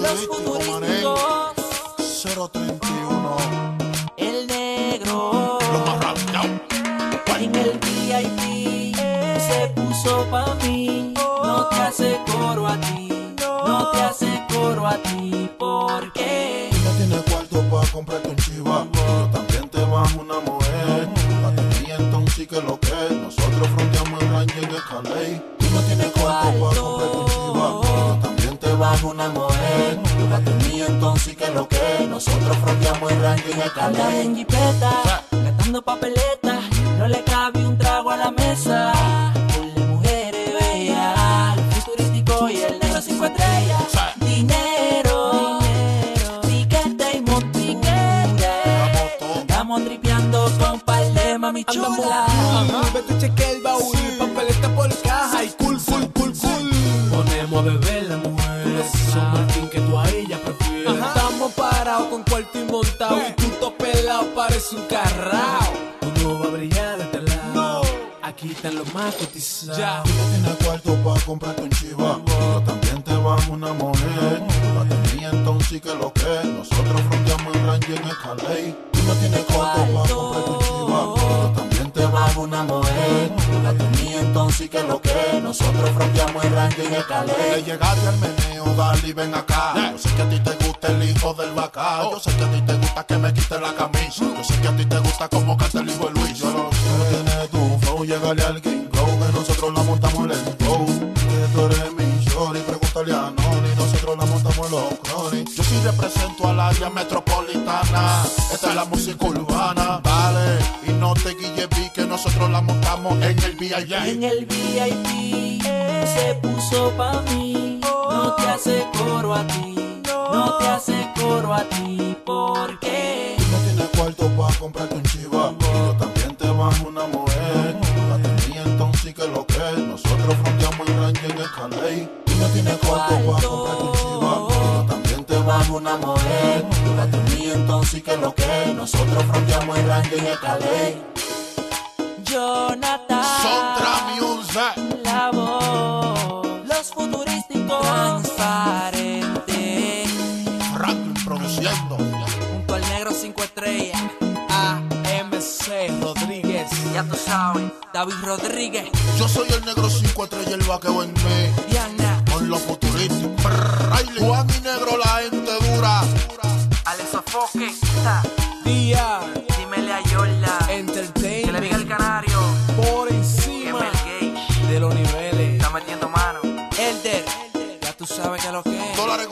futurístico, manen. 031. El negro. Lo más rápido. En el VIP se puso pa' mí. No te hace coro a ti. No te hace coro a ti. ¿Por qué? Tú no tienes cuarto pa' comprarte un chiva. Yo también te bajo una mujer. Date mí entonces que lo que es. Nosotros fronteamos el Ranger de Calais. Tú no tienes cuarto pa' comprarte un chiva. Yo también te bajo una mujer. Date mí entonces que lo que es. Nosotros fronteamos el Ranger de Anda Calais. en jipeta, gastando papeleta. No le cabe un trago a la mesa. Ponle mujeres bellas, el futurístico y el negro 5 estrellas. Dinero, piquete y montiquete. Estamos tripeando con par de mami chula. Vete cheque el baúl, papeleta por caja y cool. Ponemos a beber la mujer, somos el fin que tú a ella prefieres. Estamos parados con cuarto y montado y tú todo pelado parece un carrao. Tú no vas a brillar de este lado, aquí están los más cotizados. Tú no tienes cuarto pa' comprarte un chiva. Yo también te bajo una mujer. Date mí entonces que lo que es. Nosotros fronteamos el Ranger en el Calais. Tú no tienes cuarto pa' comprarte un chiva. Yo también te bajo una mujer. Date mí entonces que lo que es. Nosotros fronteamos el Ranger en el Calais. Le llegaste al meneo, dale y ven acá. Yo sé que a ti te gusta el hijo del bacá. Yo sé que a ti te gusta que me quite la camisa. Yo sé que a ti te gusta como canta el hijo de Luis. Yo lo sé. Tienes tu flow, llegale al Game Glow, que nosotros la montamos en el flow. Que tú eres mi shorty, pregúntale a Noni, nosotros la montamos en los cronis. Yo sí represento al área metropolitana, esta es la música urbana. Dale, y no te guille, vi que nosotros la montamos en el VIP. En el VIP se puso pa' mí. No te hace coro a ti. No te hace coro a ti. ¿Por qué? Tú no tienes cuarto pa' comprarte un chiva. Yo también te bajo una mujer. Date mí entonces que lo que es. Nosotros fronteamos el Ranger en el Calais. Tú no tienes cuarto pa' comprarte un chiva. Yo también te bajo una mujer. Date mí entonces que lo que es. Nosotros fronteamos el Ranger en el Calais. Jonathan, Music. la voz, los futurísticos, transparente, Franklin produciendo. junto al negro 5 estrellas, AMC Rodríguez. ya tú sabes, David Rodríguez, Yo soy el negro 5 estrellas y el vaqueo en mí. Diana, Con los futurísticos. Juan y negro la gente dura. Alex Sofoque, Día dímele a Yola, que le diga Entertainment el canario, por que encima Mel Gage de los niveles. está metiendo mano, Elder, ya tú sabes que lo que es. Dólares